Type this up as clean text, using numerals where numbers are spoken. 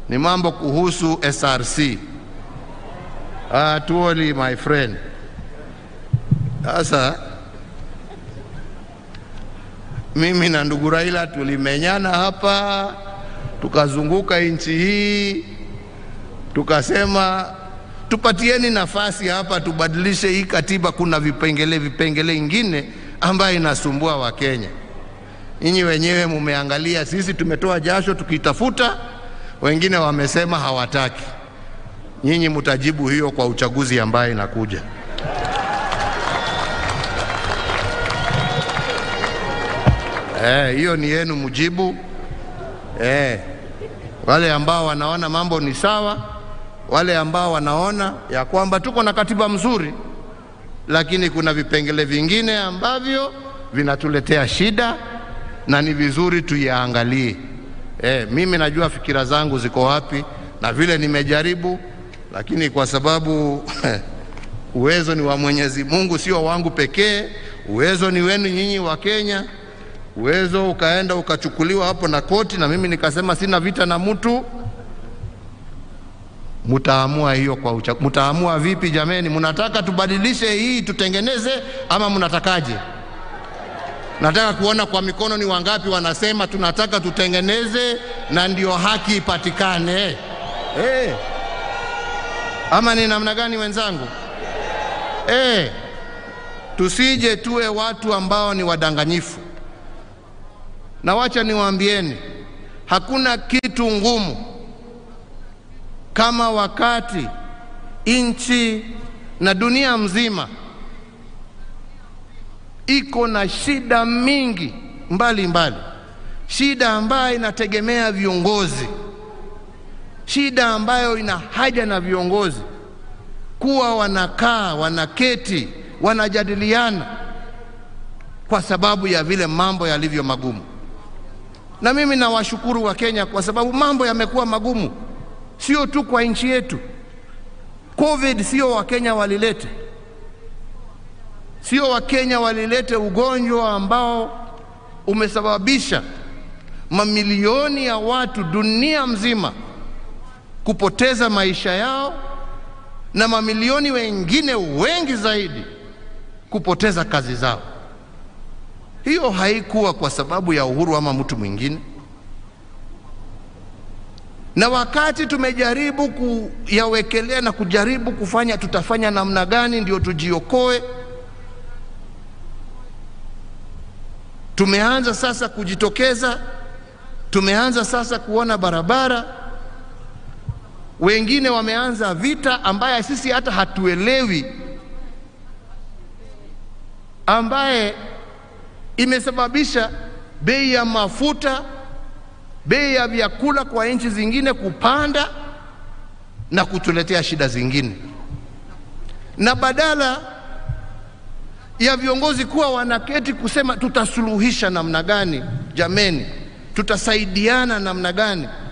ni mambo kuhusu SRC. Tuoli my friend. Sasa mimi na ndugu Raila tulimenyana hapa, tukazunguka nchi hii, tukasema tupatieni nafasi hapa tubadilishe hii katiba. Kuna vipengele ingine ambayo inasumbua wa Kenya. Nyinyi wenyewe mumeangalia, sisi tumetoa jasho tukitafuta, wengine wamesema hawataki. Nyinyi mtajibu hiyo kwa uchaguzi ambaye inakuja. Hiyo ni yenu mujibu. Wale ambao wanaona mambo ni sawa, wale ambao wanaona ya kwamba tuko na katiba mzuri, lakini kuna vipengele vingine ambavyo vinatuletea shida na ni vizuri tuyaangalie. Mimi najua fikira zangu ziko wapi na vile nimejaribu, lakini kwa sababu uwezo ni wa Mwenyezi Mungu, sio wangu pekee. Uwezo ni wenu nyinyi wa Kenya. Uwezo ukaenda ukachukuliwa hapo na koti, na mimi nikasema sina vita na mtu. Mtaamua hiyo kwa mtaamua vipi jameni? Mnataka tubadilishe hii tutengeneze ama mnatakaje? Nataka kuona kwa mikono ni wangapi wanasema tunataka tutengeneze na ndio haki ipatikane. Ama ni namna gani wenzangu? Tusije tuwe watu ambao ni wadanganyifu. Na wacha niwaambieni, hakuna kitu ngumu kama wakati nchi na dunia mzima iko na shida mingi mbali. Shida ambayo inategemea viongozi. Shida ambayo ina haja na viongozi kuwa wanakaa, wanaketi, wanajadiliana kwa sababu ya vile mambo yalivyo magumu. Na mimi nawashukuru wa Kenya kwa sababu mambo yamekuwa magumu. Sio tu kwa nchi yetu. COVID sio wa Kenya walilete. Sio wa Kenya walilete ugonjwa ambao umesababisha mamilioni ya watu dunia mzima kupoteza maisha yao na mamilioni wengine wengi zaidi kupoteza kazi zao. Hiyo haikuwa kwa sababu ya Uhuru ama mtu mwingine. Na wakati tumejaribu kuyawekelea na kujaribu kufanya tutafanya namna gani ndio tujiokoe, tumeanza sasa kujitokeza, tumeanza sasa kuona barabara. Wengine wameanza vita ambaye sisi hata hatuelewi, ambaye imesababisha bei ya mafuta, bei ya vyakula kwa nchi zingine kupanda na kutuletea shida zingine. Na badala ya viongozi kuwa wanaketi kusema tutasuluhisha namna gani, jameni, tutasaidiana namna gani,